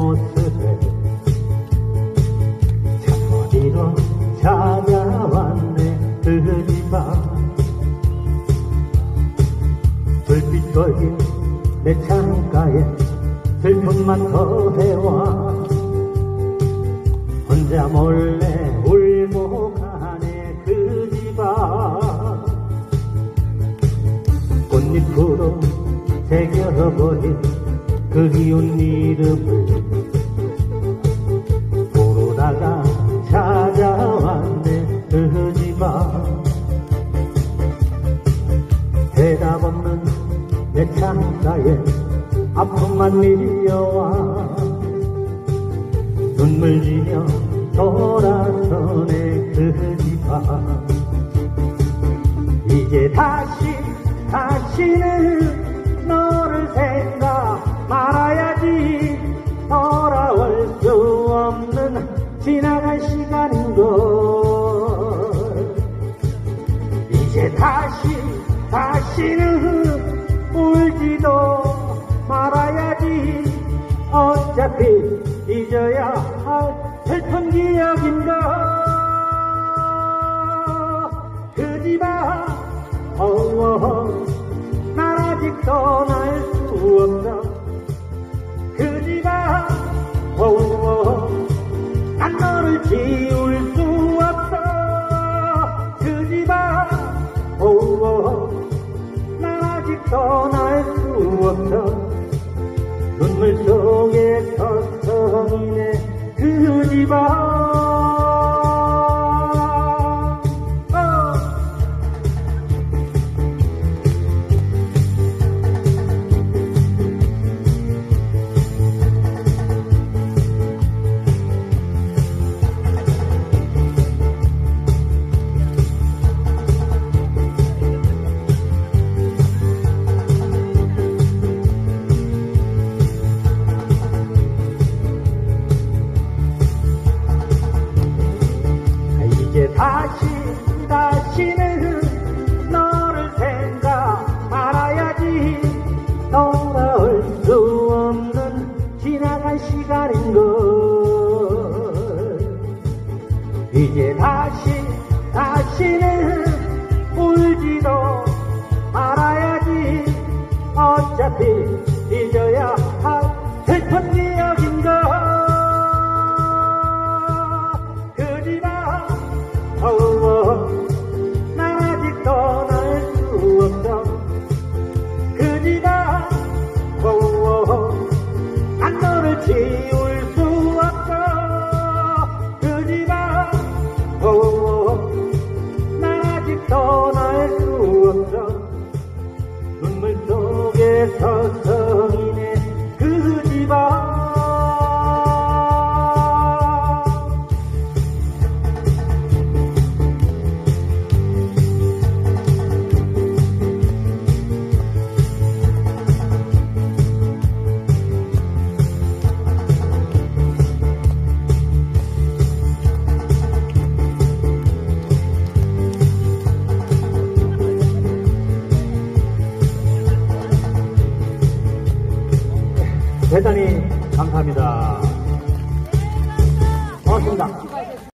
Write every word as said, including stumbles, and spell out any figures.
모습에 창문으로 찾아왔네. 그 집안 불빛 꺼진 내 창가에 슬픔만 더해와 혼자 몰래 울고 가네. 그 집안 꽃잎으로 새겨버린 그 기운 이름을 모르다가 찾아왔네. 그 집안 대답 없는 내 창가에 아픔만 밀려와 눈물 지며 돌아서네. 그 집안 이제 다시 다시는 너를 생각 말아야지. 돌아올 수 없는 지나간 시간인걸. 이제 다시 다시는 울지도 말아야지. 어차피 잊어야 할 슬픈 기억인가. 그 집안 어어 난 아직 떠날 수 없어. 그 집안 어어 난 너를 지울 수 없어. 그 집안 어어 난 아직 떠날 수 없어. 눈물 속에 서성이네. 그 집안 이제 다시 다시는 너를 생각 말아야지. 돌아올 수 없는 지나간 시간인걸. 이제 다시 다시는 울지도 말아야지. 어차피 잊어야 할 슬픈 기억인걸. 어어 난 아직 떠날 수 없어. 그 집안 어어 난 너를 지울 수 없어. 그 집안 어어 난 아직 떠날 수 없어. 눈물 속에 서성이네. 그 집안 대단히 감사합니다. 고맙습니다.